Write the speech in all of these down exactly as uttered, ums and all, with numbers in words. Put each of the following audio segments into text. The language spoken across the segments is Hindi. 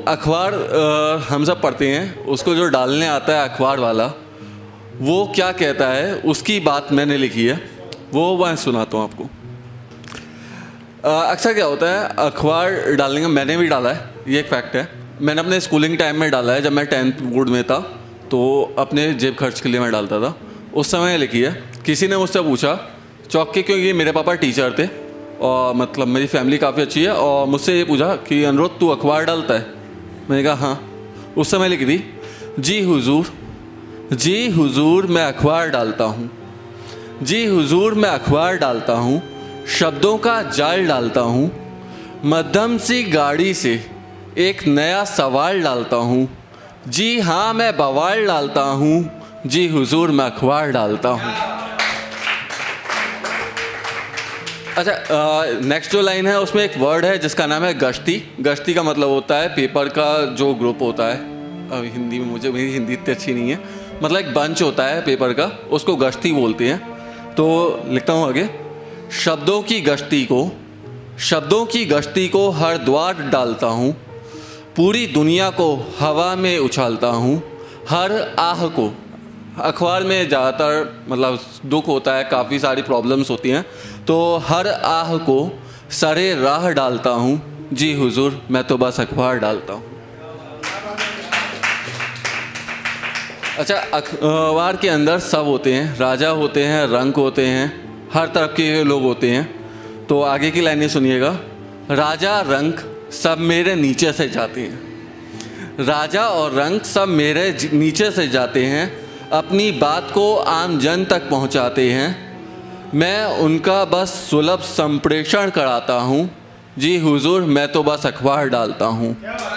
अखबार हम सब पढ़ते हैं, उसको जो डालने आता है अखबार वाला, वो क्या कहता है उसकी बात मैंने लिखी है, वो मैं सुनाता हूँ आपको। अक्सर क्या होता है, अखबार डालने का मैंने भी डाला है, ये एक फैक्ट है। मैंने अपने स्कूलिंग टाइम में डाला है, जब मैं टेंथ बोर्ड में था तो अपने जेब खर्च के लिए मैं डालता था। उस समय लिखी है, किसी ने मुझसे पूछा चौक के, क्योंकि मेरे पापा टीचर थे और मतलब मेरी फैमिली काफ़ी अच्छी है, और मुझसे ये पूछा कि अनुरोध तू अखबार डालता है? मैंने कहा हाँ। उस समय लिखी थी, जी हुजूर, जी हुजूर मैं अखबार डालता हूँ, जी हुजूर मैं अखबार डालता हूँ, शब्दों का जाल डालता हूँ, मध्यम सी गाड़ी से एक नया सवाल डालता हूँ, जी हाँ मैं बवाल डालता हूँ, जी हुजूर मैं अखबार डालता हूँ। अच्छा, नेक्स्ट जो लाइन है उसमें एक वर्ड है जिसका नाम है गश्ती। गश्ती का मतलब होता है पेपर का जो ग्रुप होता है, अब हिंदी में मुझे मेरी हिंदी इतनी अच्छी नहीं है, मतलब एक बंच होता है पेपर का, उसको गश्ती बोलते हैं। तो लिखता हूँ आगे, शब्दों की गश्ती को, शब्दों की गश्ती को हर द्वार डालता हूँ, पूरी दुनिया को हवा में उछालता हूँ, हर आह को। अखबार में ज़्यादातर मतलब दुख होता है, काफ़ी सारी प्रॉब्लम्स होती हैं, तो हर आह को सरे राह डालता हूँ, जी हुजूर मैं तो बस अखबार डालता हूँ। अच्छा, अखबार के अंदर सब होते हैं, राजा होते हैं, रंक होते हैं, हर तरफ के लोग होते हैं। तो आगे की लाइनें सुनिएगा, राजा रंक सब मेरे नीचे से जाते हैं, राजा और रंक सब मेरे नीचे से जाते हैं, अपनी बात को आम जन तक पहुंचाते हैं, मैं उनका बस सुलभ संप्रेषण कराता हूं, जी हुजूर मैं तो बस अखबार डालता हूं।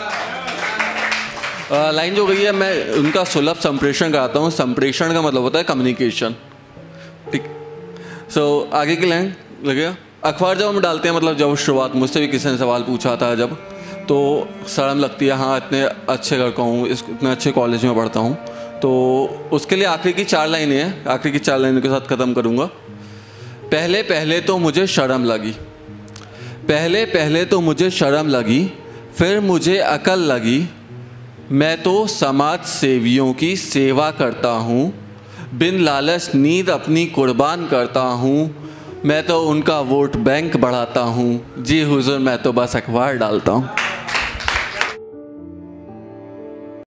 लाइन जो गई है, मैं उनका सुलभ संप्रेषण कराता हूं, संप्रेषण का मतलब होता है कम्युनिकेशन, ठीक। सो so, आगे की लाइन लगेगा, अखबार जब हम डालते हैं, मतलब जब शुरुआत मुझसे भी किसी ने सवाल पूछा था जब, तो शर्म लगती है, हाँ इतने अच्छे घर का हूँ, इस इतने अच्छे कॉलेज में पढ़ता हूँ। तो उसके लिए आखिरी की चार लाइनें हैं, आखिरी की चार लाइनों के साथ ख़त्म करूँगा। पहले पहले तो मुझे शर्म लगी, पहले पहले तो मुझे शर्म लगी, फिर मुझे अकल लगी, मैं तो समाज सेवियों की सेवा करता हूँ, बिन लालच नींद अपनी कुर्बान करता हूँ, मैं तो उनका वोट बैंक बढ़ाता हूँ, जी हुजूर मैं तो बस अखबार डालता हूँ।